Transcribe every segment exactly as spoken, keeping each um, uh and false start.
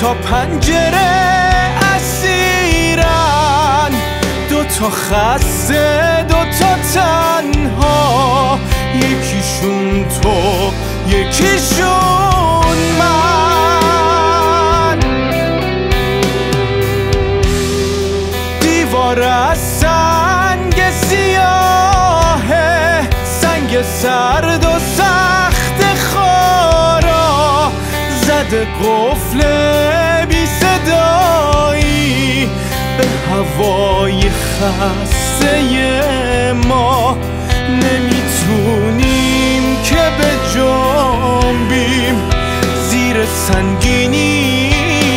تا پنجره اسیرن، دو تا خسته دو تا تنها، یکیشون تو یکیشون من. دیوار از سنگ سیاهه، سنگ سرد و سخت خارا، زده قفل بی صدایی به هوای خسته ما. نمیتونیم که به جنبیم زیر سنگینی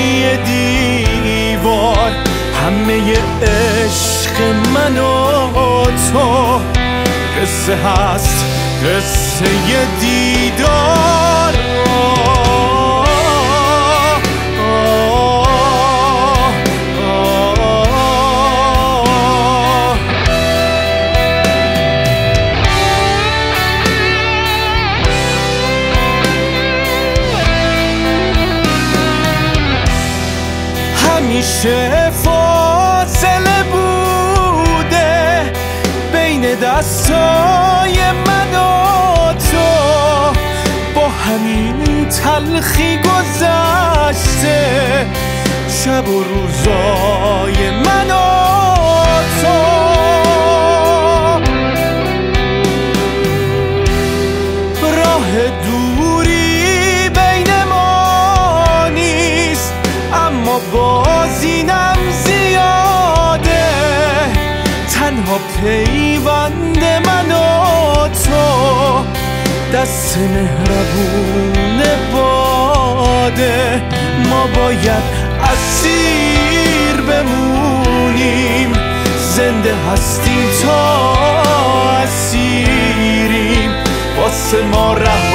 دیوار، همه عشق من و تو قصه هست، قصه دیدار. همیشه فاصله بوده بین دستای من و تو، با همین تلخی گذشته شب و روزای من و تو. راه دوری بین ما نیست، اما بازینم زیاده، تنها پیوند من و تو دست مهربون باده. ما باید اسیر بمونیم، زنده هستیم تا اسیریم، واسه ما راه